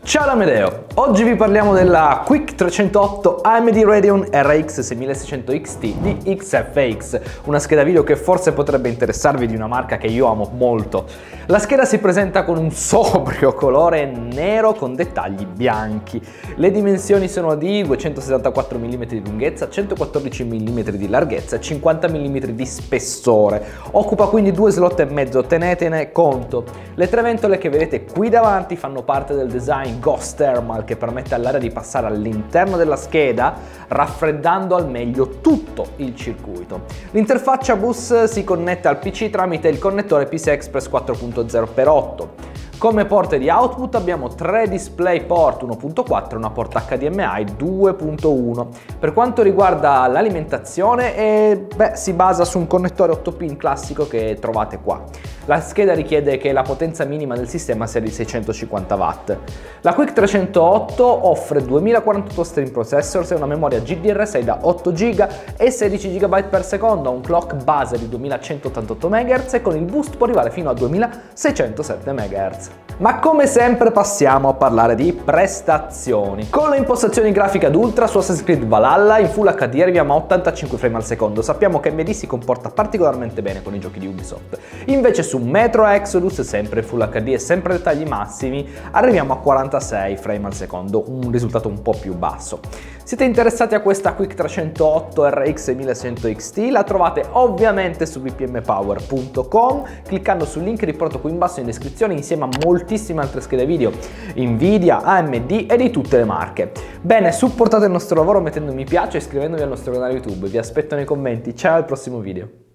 Ciao da Amedeo, oggi vi parliamo della Quick 308 AMD Radeon RX 6600 XT di XFX, una scheda video che forse potrebbe interessarvi, di una marca che io amo molto. La scheda si presenta con un sobrio colore nero con dettagli bianchi. Le dimensioni sono di 264 mm di lunghezza, 114 mm di larghezza e 50 mm di spessore. Occupa quindi 2 slot e mezzo, tenetene conto. Le tre ventole che vedete qui davanti fanno parte del design Ghost Thermal, che permette all'aria di passare all'interno della scheda raffreddando al meglio tutto il circuito. L'interfaccia bus si connette al PC tramite il connettore PCI Express 4.0x8. Come porte di output abbiamo 3 DisplayPort 1.4 e una porta HDMI 2.1. Per quanto riguarda l'alimentazione, si basa su un connettore 8 pin classico che trovate qua. La scheda richiede che la potenza minima del sistema sia di 650 watt. La Quick 308 offre 2048 stream processors e una memoria GDR6 da 8 GB e 16 GB per secondo, un clock base di 2188 MHz e con il boost può arrivare fino a 2607 MHz. Ma come sempre passiamo a parlare di prestazioni. Con le impostazioni grafiche ad ultra su Assassin's Creed Valhalla in Full HD arriviamo a 85 frame al secondo. Sappiamo che AMD si comporta particolarmente bene con i giochi di Ubisoft. Invece su Metro Exodus, sempre in Full HD e sempre a dettagli massimi, arriviamo a 46 frame al secondo, un risultato un po' più basso. Siete interessati a questa Quick 308 RX 6600 XT? La trovate ovviamente su vpnpower.com cliccando sul link riportato qui in basso in descrizione, insieme a moltissime altre schede video Nvidia, AMD e di tutte le marche. Bene, supportate il nostro lavoro mettendo mi piace e iscrivendovi al nostro canale YouTube. Vi aspetto nei commenti. Ciao, al prossimo video.